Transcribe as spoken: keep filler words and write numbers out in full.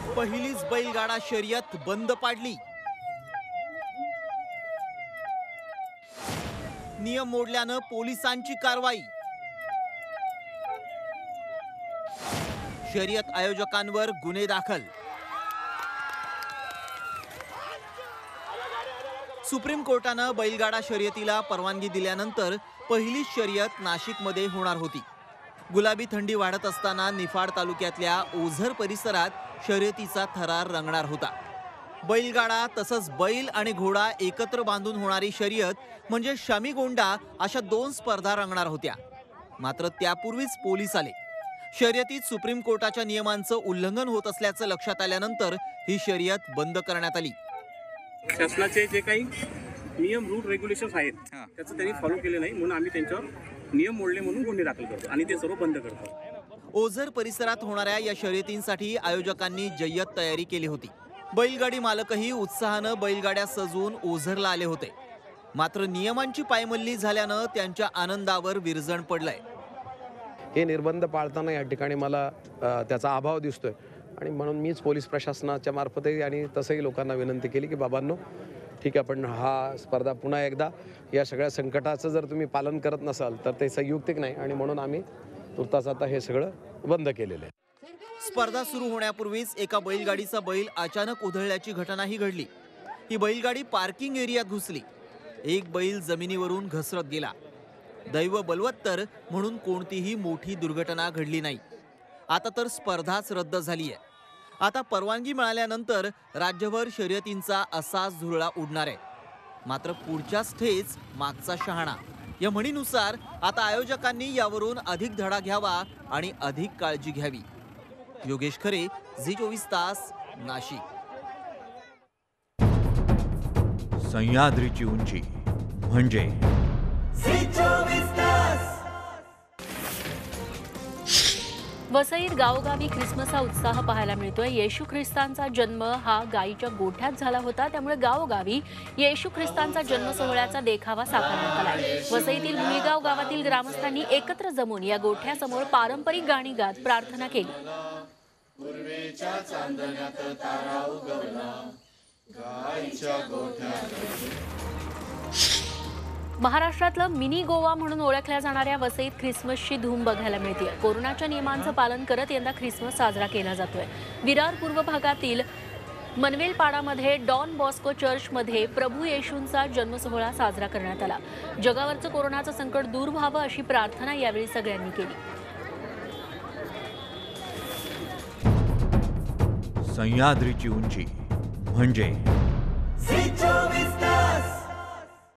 पहिलीच बैलगाडा शर्यत बंद पाडली। नियम मोडल्यानं पोलिसांची कारवाई। शर्यत आयोजकांवर गुन्हे दाखल। सुप्रीम कोर्टानं बैलगाडा शर्यतीला परवानगी दिल्यानंतर पहिली शर्यत नाशिकमध्ये होणार होती। गुलाबी थंडी वाढत असताना निफाड तालुक्यातल्या ओझर परिसरात शर्यतीचा थरार रंगणार होता। बैलगाडा तसंच बैल आणि घोडा एकत्र बांधून होणारी शर्यत म्हणजे शमी गोंडा अशा दोन स्पर्धा रंगणार होत्या। मात्र त्यापूर्वीच पोलीस आले। शर्यतीत सुप्रीम कोर्टाच्या नियमांचं उल्लंघन होत असल्याचं लक्षात आल्यानंतर ही शर्यत बंद करण्यात आली। शासनाचे जे काही नियम रूल रेग्युलेशन्स आहेत त्याचं त्यांनी फॉलो केले नाही, म्हणून आम्ही त्यांच्यावर नियम मोडले म्हणून गुन्हे दाखल करतो आणि ते सर्व बंद करतो। ओझर परिसरात होणाऱ्या या शर्यतींसाठी आयोजकांनी जय्यत तयारी केली होती। बैलगाडी मालकही उत्साहानं बैलगाड्या सजवून ओझरला आले होते। मात्र नियमांची पायमल्ली झाल्यानं त्यांच्या आनंदावर विरजण पडलंय। हे निर्बंध पाळताना या ठिकाणी मला त्याचा अभाव दिसतोय आणि म्हणून मीच पोलीस प्रशासनाच्या मार्फतही आणि तसंही लोकांना विनंती केली की बाबांनो ठीक आहे, पण हा स्पर्धा पुन्हा एकदा या सगळ्या संकटाचं जर तुम्ही पालन करत नसाल तर ते संयुक्तिक नाही आणि म्हणून आम्ही तुर्तास आता हे सगळं बंद केलेलं आहे। स्पर्धा सुरू होण्यापूर्वीच एका बैलगाडीचा बैल अचानक उधळल्याची घटनाही घडली। ही बैलगाडी पार्किंग एरियात घुसली। एक बैल जमिनीवरून घसरत गेला। दैव बलवत्तर म्हणून कोणतीही मोठी दुर्घटना घडली नाही। आता तर स्पर्धाच रद्द झाली आहे। आता परवानगी मिळाल्यानंतर राज्यभर शर्यतींचा असाच धुरळा उडणार आहे। मात्र पुढच्याच ठेच मागचा शहाणा या म्हणीनुसार आता आयोजकांनी यावरून अधिक धडा घ्यावा आणि अधिक काळजी घ्यावी। योगेश खरे, झी चोवीस तास, नाशिक। सह्याद्रीची उंची म्हणजे झी चोवीस तास। वसईत गावोगावी ख्रिसमसचा उत्साह पाहायला मिळतोय। येशू ख्रिस्तांचा जन्म हा गायीच्या गोठ्यात झाला होता, त्यामुळे गावोगावी येशू ख्रिस्तांचा जन्म सोहळ्याचा देखावा साकारण्यात आला। वसईतील भुईगाव गावातील ग्रामस्थांनी एकत्र जमून या गोठ्यासमोर पारंपरिक गाणी गात प्रार्थना केली। महाराष्ट्रातलं मिनी गोवा म्हणून ओळखल्या जाणाऱ्या वसईत ख्रिसमसची धूम बघायला मिळते। कोरोनाच्या नियमांचं पालन करत यंदा ख्रिसमस साजरा केला जातोय। विरार पूर्व भागातील मनवेलपाडामध्ये डॉन बॉस्को चर्चमध्ये प्रभू येशूंचा जन्म सोहळा साजरा करण्यात आला। जगावरचं कोरोनाचं संकट दूर व्हावं अशी प्रार्थना यावेळी सगळ्यांनी केली। सह्याद्रीची उंची म्हणजे